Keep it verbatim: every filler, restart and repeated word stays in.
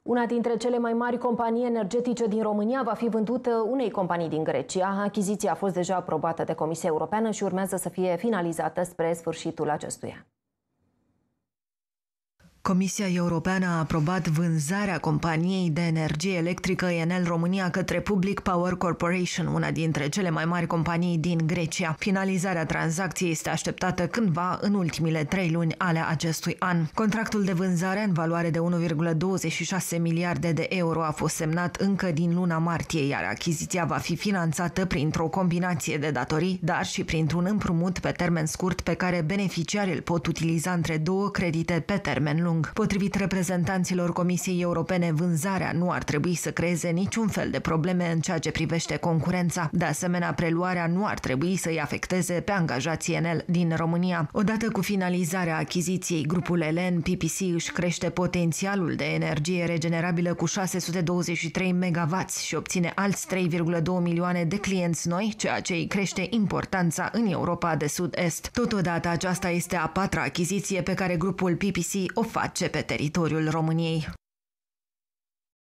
Una dintre cele mai mari companii energetice din România va fi vândută unei companii din Grecia. Achiziția a fost deja aprobată de Comisia Europeană și urmează să fie finalizată spre sfârșitul acestui an. Comisia Europeană a aprobat vânzarea companiei de energie electrică Enel România către Public Power Corporation, una dintre cele mai mari companii din Grecia. Finalizarea tranzacției este așteptată cândva în ultimile trei luni ale acestui an. Contractul de vânzare în valoare de unu virgulă douăzeci și șase miliarde de euro a fost semnat încă din luna martie, iar achiziția va fi finanțată printr-o combinație de datorii, dar și printr-un împrumut pe termen scurt pe care beneficiarii îl pot utiliza între două credite pe termen lung. Potrivit reprezentanților Comisiei Europene, vânzarea nu ar trebui să creeze niciun fel de probleme în ceea ce privește concurența. De asemenea, preluarea nu ar trebui să-i afecteze pe angajații Enel din România. Odată cu finalizarea achiziției, grupul Elen P P C își crește potențialul de energie regenerabilă cu șase sute douăzeci și trei megawați și obține alți trei virgulă doi milioane de clienți noi, ceea ce îi crește importanța în Europa de Sud-Est. Totodată, aceasta este a patra achiziție pe care grupul P P C o face pe teritoriul României.